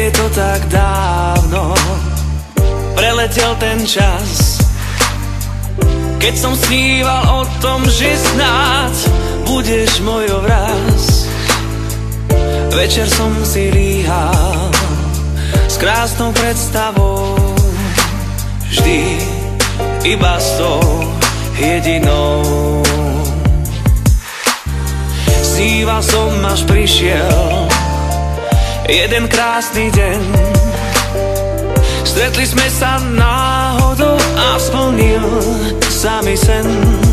je to tak dávno, preletel ten čas, keď som sníval o tom, že snáď budeš mojou raz. Večer som si líhal s krásnou predstavou, vždy iba s tou jedinou. Sníval som, až prišiel jeden krásny deň. Stretli sme sa náhodou a splnil sa mi sen.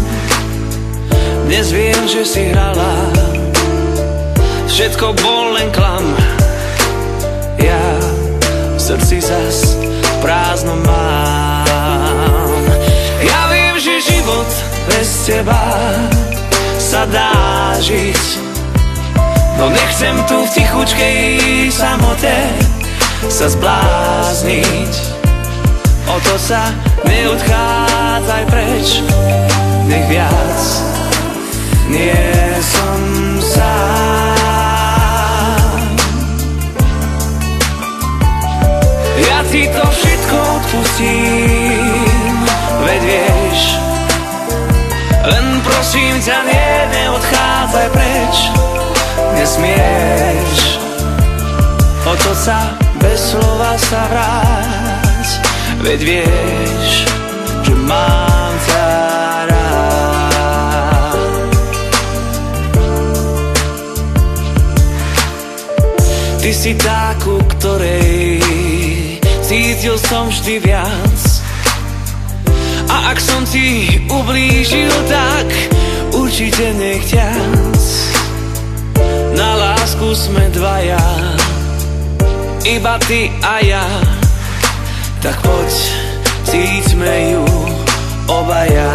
Dnes viem, že si hrala, všetko bol len klam. Ja v srdci zas prázdno mám. Ja viem, že život bez teba sa dá žiť, no nechcem tu v tichučkej samote sa zblázniť. O to sa neodchádzaj preč, nech viac nie som sám. Ja ti to všetko odpustím, veď vieš, len prosím ťa, neodchádzaj preč, nesmieš. Otoč sa bez slova sa vráť, veď vieš, že mám ťa rád. Ty si tá, ku ktorej cítil som vždy viac. A ak som ti ublížil, tak určite nechťac. Na lásku sme dvaja, iba ty a ja, tak poď, cíťme ju obaja.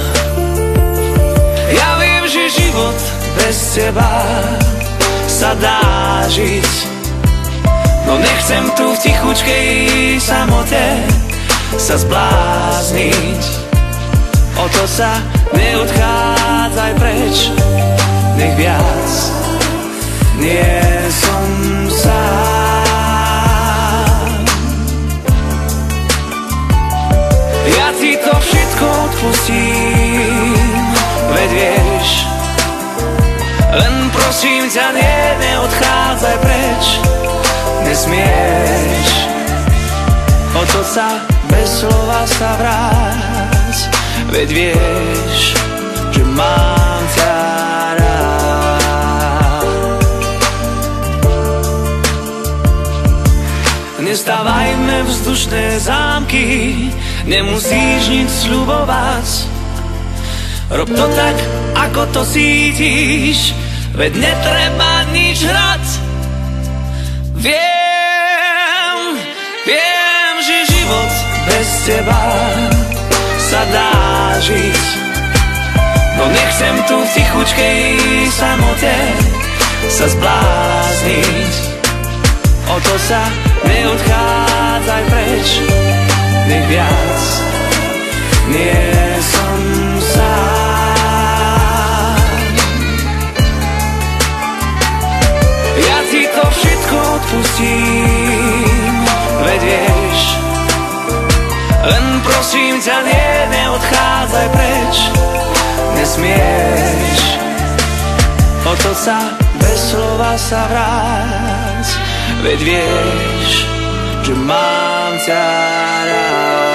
Ja viem, že život bez teba sa dá žiť, no nechcem tu v tichučkej samote sa zblázniť. O to sa neodchádzaj preč, nech viac nie som sám. Ja ti to všetko odpustím, veď vieš, len prosím ťa, neodchádzaj preč, nesmieš. Otoč sa bez slova sa vráť, veď vieš, že mám ťa rád. Nestávajme vzdušné zámky, nemusíš nič sľubovať. Rob to tak, ako to cítiš, veď netreba nič hrať. Viem, že život bez teba sa dá žiť, no nechcem tu v tichučkej samote sa zblázniť. O to sa neodchádzaj preč, nech viac nie som sám. Ja ti to všetko odpustím, veď vieš, len prosím ťa, neodchádzaj preč, nesmieš. Otoč sa bez slova sa vráť, veď vieš, že mám ťa rád.